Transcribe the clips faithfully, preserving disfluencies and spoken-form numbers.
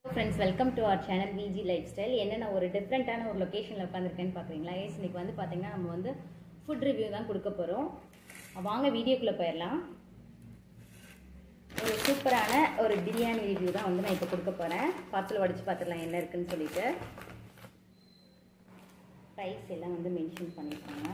Friends, welcome to our channel V G Lifestyle. என்னன்னா ஒரு டிஃபரண்டான ஒரு லொகேஷன்ல உட்கார்ந்திருக்கேன்னு பாக்குறீங்களா? எஸ் இன்னைக்கு வந்து பாத்தீங்கன்னா நம்ம வந்து ஃபுட் ரிவ்யூ தான் கொடுக்க போறோம். வாங்க வீடியோக்குள்ள போயிரலாம். ஒரு சூப்பரான ஒரு பிரியாணி ரிவ்யூ தான் வந்து நான் இப்போ கொடுக்க போறேன். பார்சல் வடிச்சு பார்த்துடலாம் என்ன இருக்குன்னு சொல்லிட்டு. பிரைஸ் எல்லாம் வந்து மென்ஷன் பண்ணிருக்காங்க.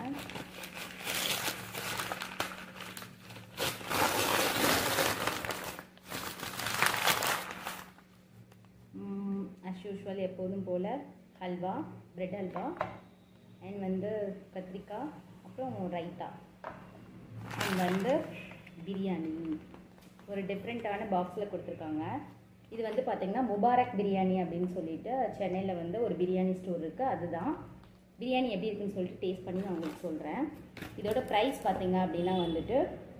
as usual எப்போதும் போல ஹல்வா, பிரெட் ஹல்வா அண்ட் வந்து கத்திரிக்காய், அப்புறம் ரைத்தா அண்ட் வந்து பிரியாணி ஒரு டிஃப்ரெண்ட்டான பாக்ஸில் கொடுத்துருக்காங்க. இது வந்து பார்த்திங்கன்னா முபாரக் பிரியாணி அப்படின்னு சொல்லிட்டு சென்னையில் வந்து ஒரு பிரியாணி ஸ்டோர் இருக்குது. அதுதான் பிரியாணி எப்படி இருக்குன்னு சொல்லிட்டு டேஸ்ட் பண்ணி நான் உங்களுக்கு சொல்கிறேன். இதோட ப்ரைஸ் பார்த்திங்க அப்படின்னா வந்துட்டு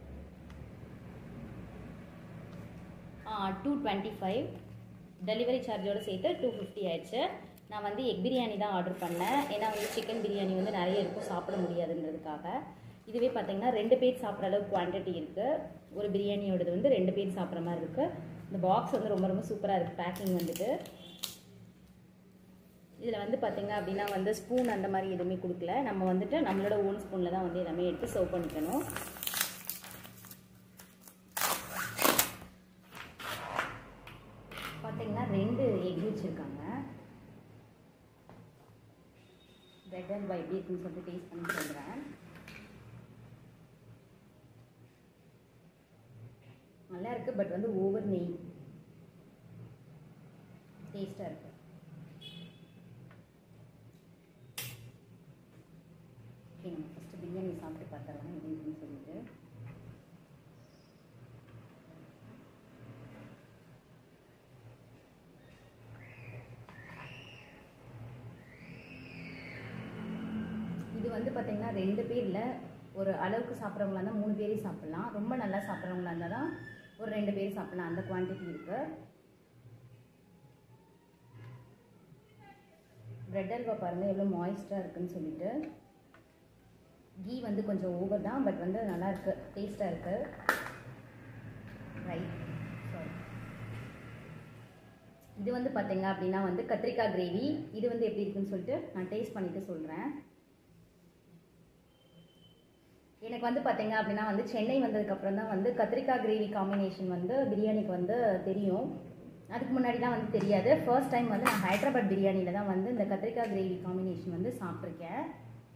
டூ டுவெண்ட்டி ஃபைவ் டெலிவரி சார்ஜோடு சேர்த்து டூ ஃபிஃப்டி ஆயிடுச்சு. நான் வந்து எக் பிரியாணி தான் ஆர்டர் பண்ணேன். ஏன்னா வந்து சிக்கன் பிரியாணி வந்து நிறைய இருக்கும், சாப்பிட முடியாதுன்றதுக்காக. இதுவே பார்த்தீங்கன்னா ரெண்டு பேர் சாப்பிட்ற அளவுக்கு குவான்டிட்டி இருக்குது. ஒரு பிரியாணியோடது வந்து ரெண்டு பேர் சாப்பிட்ற மாதிரி இருக்குது. இந்த பாக்ஸ் வந்து ரொம்ப ரொம்ப சூப்பராக இருக்குது. பேக்கிங் வந்துட்டு இதில் வந்து பார்த்திங்க அப்படின்னா வந்து ஸ்பூன் அந்த மாதிரி எதுவுமே கொடுக்கல. நம்ம வந்துட்டு நம்மளோட ஓன் ஸ்பூனில் தான் வந்து எல்லாமே எடுத்து சர்வ் பண்ணிக்கணும். பார்த்தீங்கன்னா ரெண்டு எக் வச்சுருக்காங்க. பிரெட் ஹல்வா எப்படி இருக்குன்னு சொல்லிட்டு டேஸ்ட் பண்ணி சொல்கிறேன். நல்லா இருக்குது, பட் வந்து ஓவர் நெய் டேஸ்ட்டாக இருக்குது. ஓகே, நம்ம ஃபஸ்ட்டு பிரியாணி சாப்பிட்டு பார்த்துடலாம் எப்படி இருக்குன்னு சொல்லிட்டு. இது வந்து பார்த்திங்கன்னா ரெண்டு பேரில் ஒரு அளவுக்கு சாப்பிட்றவங்களா இருந்தால் மூணு பேரே சாப்பிட்லாம். ரொம்ப நல்லா சாப்பிட்றவங்களா இருந்தால் தான் ஒரு ரெண்டு பேர் சாப்பிட்லாம். அந்த குவான்டிட்டி இருக்குது. பிரெட் ஹல்வா பாருங்கள் எவ்வளோ மாய்ஸ்டாக இருக்குதுன்னு சொல்லிட்டு. கீ வந்து கொஞ்சம் ஓவர் தான், பட் வந்து நல்லா இருக்குது, டேஸ்ட்டாக இருக்குது. ரைட் சாரி இது வந்து பார்த்திங்க அப்படின்னா வந்து கத்திரிக்காய் கிரேவி. இது வந்து எப்படி இருக்குன்னு சொல்லிட்டு நான் டேஸ்ட் பண்ணிவிட்டு சொல்கிறேன். எனக்கு வந்து பார்த்திங்க அப்படின்னா வந்து சென்னை வந்ததுக்கப்புறம் தான் வந்து கத்திரிக்காய் கிரேவி காம்பினேஷன் வந்து பிரியாணிக்கு வந்து தெரியும். அதுக்கு முன்னாடிலாம் வந்து தெரியாது. ஃபர்ஸ்ட் டைம் வந்து நான் ஹைதராபாத் பிரியாணியில் தான் வந்து இந்த கத்திரிக்காய் கிரேவி காம்பினேஷன் வந்து சாப்பிட்ருக்கேன்.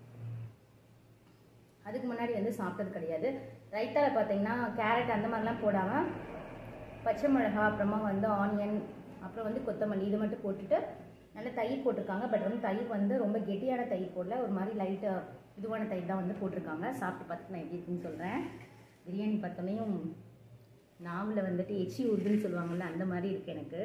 அதுக்கு முன்னாடி வந்து சாப்பிட்டது கிடையாது. ரைத்தாவில் பார்த்திங்கன்னா கேரட் அந்த மாதிரிலாம் போடாமல் பச்சை மிளகா, அப்புறமா வந்து ஆனியன், அப்புறம் வந்து கொத்தமல்லி இது மட்டும் போட்டுட்டு நல்ல தயிர் போட்டிருக்காங்க. பட் வந்து தயிர் வந்து ரொம்ப கெட்டியான தயிர் போடல, ஒரு மாதிரி லைட்டாக இதுவான தயிர் தான் வந்து போட்டிருக்காங்க. சாப்பிட்டு பார்த்து நான் எப்படி இருக்குன்னு சொல்கிறேன். பிரியாணி பார்த்தோன்னையும் நாவில் வந்துட்டு எச்சி ஊதுன்னு சொல்லுவாங்கள்ல, அந்த மாதிரி இருக்குது எனக்கு.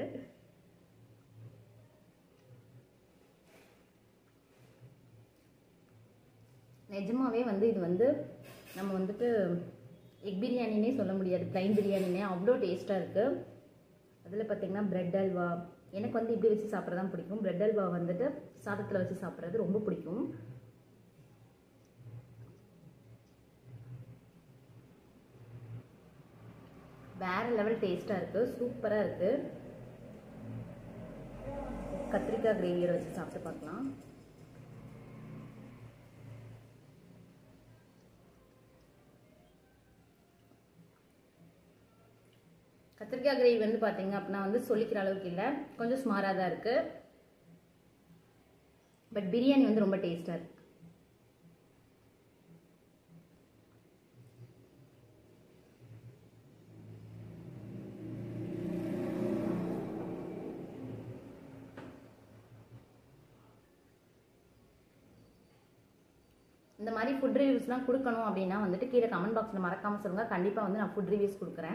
நிஜமாவே வந்து இது வந்து நம்ம வந்துட்டு எக் பிரியாணினே சொல்ல முடியாது, ப்ளைன் பிரியாணினே அவ்வளோ டேஸ்ட்டாக இருக்குது. அதில் பார்த்திங்கன்னா பிரெட் ஹல்வா எனக்கு வந்து இப்படி வச்சு சாப்பிட்றது தான் பிடிக்கும். பிரெட் ஹல்வா வந்துட்டு சாதத்தில் வச்சு சாப்பிட்றது ரொம்ப பிடிக்கும். வேறு லெவல் டேஸ்ட்டாக இருக்குது, சூப்பராக இருக்குது. கத்திரிக்காய் கிரேவியோட வச்சு சாப்பிட்டு பார்க்கலாம். கத்திரிக்காய் கிரேவி வந்து பார்த்தீங்க அப்படின்னா வந்து சொல்லிக்கிற அளவுக்கு இல்லை, கொஞ்சம் ஸ்மாராக தான் இருக்குது. பட் பிரியாணி வந்து ரொம்ப டேஸ்ட்டாக இருக்குது. இந்த மாதிரி ஃபுட் ரிவ்யூஸ்லாம் கொடுக்கணும் அப்படின்னா வந்துட்டு கீழே கமெண்ட் பாக்ஸில் மறக்காமல் சொல்லுங்கள். கண்டிப்பாக வந்து நான் ஃபுட் ரிவ்யூஸ் கொடுக்குறேன்.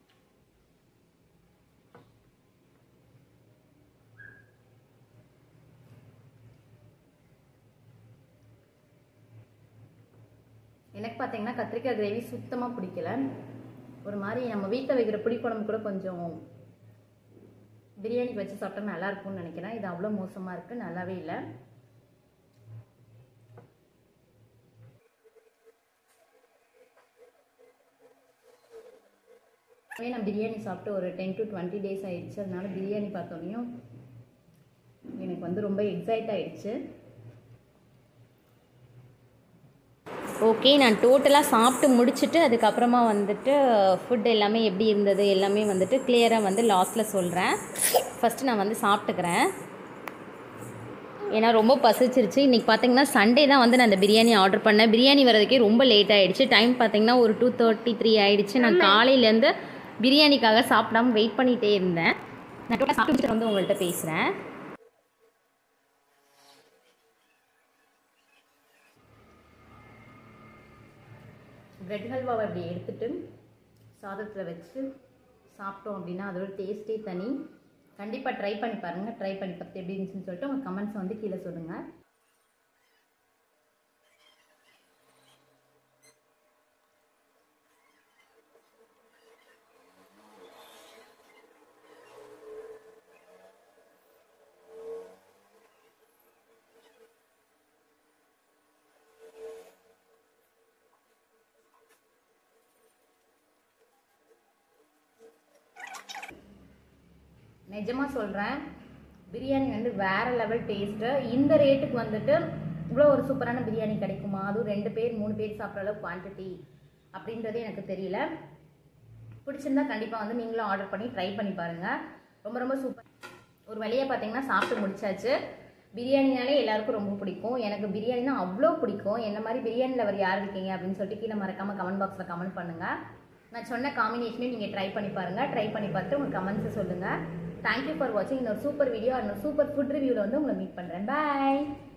எனக்கு பார்த்தீங்கன்னா கத்திரிக்காய் கிரேவி சுத்தமாக பிடிக்கல. ஒரு மாதிரி நம்ம வீட்டில் வைக்கிற புளிக்குழம்பு கூட கொஞ்சம் பிரியாணிக்கு வச்சு சாப்பிட்டா நல்லா இருக்கும்னு நினைக்கிறேன். இது அவ்வளோ மோசமாக இருக்குது, நல்லாவே இல்லை. நான் பிரியாணி சாப்பிட்டு ஒரு டென் டு டுவெண்ட்டி டேஸ் ஆயிடுச்சு. அதனால பிரியாணி பார்த்தோன்னையும் எனக்கு வந்து ரொம்ப எக்ஸைட் ஆயிடுச்சு. ஓகே, நான் டோட்டலாக சாப்பிட்டு முடிச்சுட்டு அதுக்கப்புறமா வந்துட்டு ஃபுட் எல்லாமே எப்படி இருந்தது எல்லாமே வந்துட்டு கிளியராக வந்து லாஸ்ட்டில் சொல்கிறேன். ஃபஸ்ட்டு நான் வந்து சாப்பிட்டுக்கிறேன், ஏன்னா ரொம்ப பசிச்சிருச்சு. இன்றைக்கி பார்த்தீங்கன்னா சண்டே தான் வந்து நான் அந்த பிரியாணி ஆர்டர் பண்ணேன். பிரியாணி வரதுக்கே ரொம்ப லேட் ஆகிடுச்சு. டைம் பார்த்தீங்கன்னா ஒரு டூ தேர்ட்டி த்ரீ ஆகிடுச்சு. நான் காலையிலேருந்து பிரியாணிக்காக சாப்பிடாமல் வெயிட் பண்ணிகிட்டே இருந்தேன். நான் டோட்டலாக சாப்பிட்டு வந்து உங்கள்கிட்ட பேசுகிறேன். பிரெட் ஹல்வாவை அப்படி எடுத்துகிட்டு சாதத்தில் வச்சு சாப்பிட்டோம் அப்படின்னா அதோட டேஸ்ட்டே தனி. கண்டிப்பாக ட்ரை பண்ணி பாருங்கள். ட்ரை பண்ணி பார்த்து எப்படி இருந்துச்சுன்னு சொல்லிட்டு உங்கள் கமெண்ட்ஸை வந்து கீழே சொல்லுங்கள். நிஜமாக சொல்கிறேன், பிரியாணி வந்து வேறு லெவல் டேஸ்ட்டு. இந்த ரேட்டுக்கு வந்துட்டு இவ்வளோ ஒரு சூப்பரான பிரியாணி கிடைக்குமா? அதுவும் ரெண்டு பேர் மூணு பேர் சாப்பிட்ற அளவு குவான்டிட்டி அப்படின்றது எனக்கு தெரியல. பிடிச்சிருந்தா கண்டிப்பாக வந்து நீங்களும் ஆர்டர் பண்ணி ட்ரை பண்ணி பாருங்கள். ரொம்ப ரொம்ப சூப்பர். ஒரு வழியாக பார்த்தீங்கன்னா சாப்பிட்டு முடிச்சாச்சு. பிரியாணினாலே எல்லாருக்கும் ரொம்ப பிடிக்கும். எனக்கு பிரியாணினா அவ்வளோ பிடிக்கும். என்ன மாதிரி பிரியாணி லவர் யார் இருக்கீங்க அப்படின்னு சொல்லிட்டு கீழே மறக்காமல் கமெண்ட் பாக்ஸில் கமெண்ட் பண்ணுங்கள். நான் சொன்ன காம்பினேஷனையும் நீங்கள் ட்ரை பண்ணி பாருங்கள். ட்ரை பண்ணி பார்த்து உங்கள் கமெண்ட்ஸை சொல்லுங்கள். தேங்க்யூ ஃபார் வாட்சிங். இன்னொரு சூப்பர் வீடியோ, இன்னொரு சூப்பர் ஃபுட் ரிவ்யூவில் வந்து உங்களை மீட் பண்ணுறேன். பாய்.